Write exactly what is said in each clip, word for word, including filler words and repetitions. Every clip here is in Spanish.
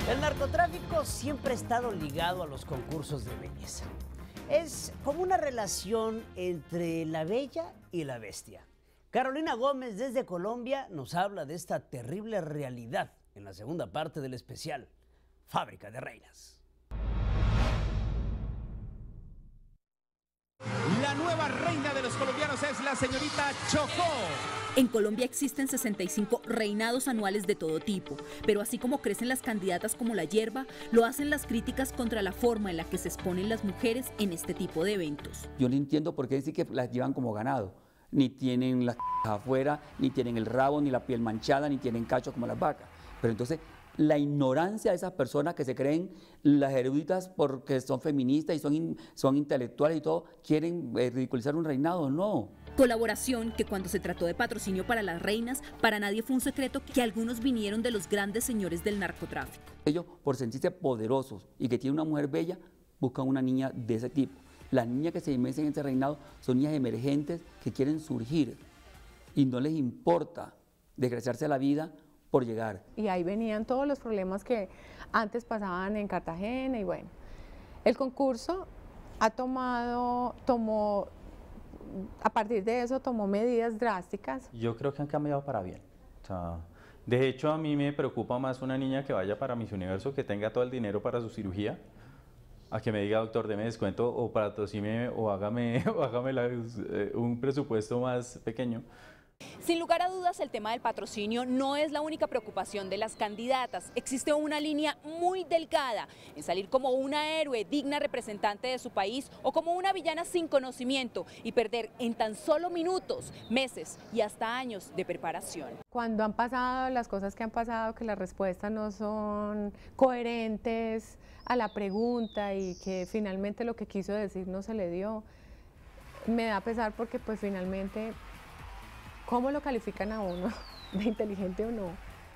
El narcotráfico siempre ha estado ligado a los concursos de belleza. Es como una relación entre la bella y la bestia. Carolina Gómez desde Colombia nos habla de esta terrible realidad en la segunda parte del especial Fábrica de Reinas. La nueva reina de los colombianos es la señorita Chocó. En Colombia existen sesenta y cinco reinados anuales de todo tipo, pero así como crecen las candidatas como la hierba, lo hacen las críticas contra la forma en la que se exponen las mujeres en este tipo de eventos. Yo no entiendo por qué decir que las llevan como ganado. Ni tienen las afuera, ni tienen el rabo, ni la piel manchada, ni tienen cacho como las vacas. Pero entonces la ignorancia de esas personas que se creen las eruditas porque son feministas y son, in, son intelectuales y todo, quieren eh, ridiculizar un reinado, no. Colaboración que cuando se trató de patrocinio para las reinas, para nadie fue un secreto que algunos vinieron de los grandes señores del narcotráfico. Ellos, por sentirse poderosos y que tienen una mujer bella, buscan una niña de ese tipo. Las niñas que se inmersen en ese reinado son niñas emergentes que quieren surgir y no les importa desgraciarse la vida por llegar. Y ahí venían todos los problemas que antes pasaban en Cartagena y bueno, el concurso ha tomado, tomó, a partir de eso tomó medidas drásticas. Yo creo que han cambiado para bien. O sea, de hecho, a mí me preocupa más una niña que vaya para Miss Universo, que tenga todo el dinero para su cirugía, a que me diga, doctor, deme descuento o patrocine o hágame, o hágame la, eh, un presupuesto más pequeño. Sin lugar a dudas, el tema del patrocinio no es la única preocupación de las candidatas. Existe una línea muy delgada en salir como una héroe digna representante de su país o como una villana sin conocimiento y perder en tan solo minutos, meses y hasta años de preparación. Cuando han pasado las cosas que han pasado, que las respuestas no son coherentes a la pregunta y que finalmente lo que quiso decir no se le dio, me da pesar porque pues finalmente, ¿cómo lo califican a uno de inteligente o no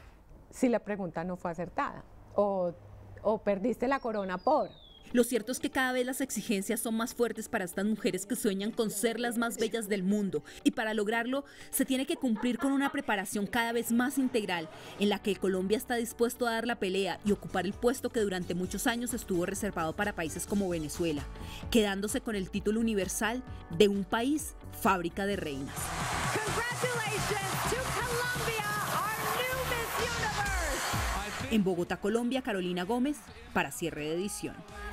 si la pregunta no fue acertada? O, o perdiste la corona por... Lo cierto es que cada vez las exigencias son más fuertes para estas mujeres que sueñan con ser las más bellas del mundo y para lograrlo se tiene que cumplir con una preparación cada vez más integral en la que Colombia está dispuesto a dar la pelea y ocupar el puesto que durante muchos años estuvo reservado para países como Venezuela, quedándose con el título universal de un país fábrica de reinas. En Bogotá, Colombia, Carolina Gómez, para Cierre de Edición.